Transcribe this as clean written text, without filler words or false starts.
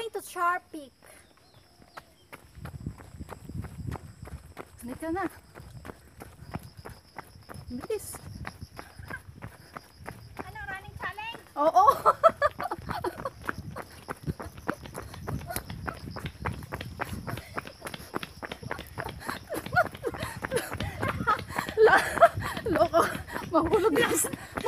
going to Sharp Peak. Halika na. Bilis. Ano, running challenge? Oo. Loko. Mahulog na.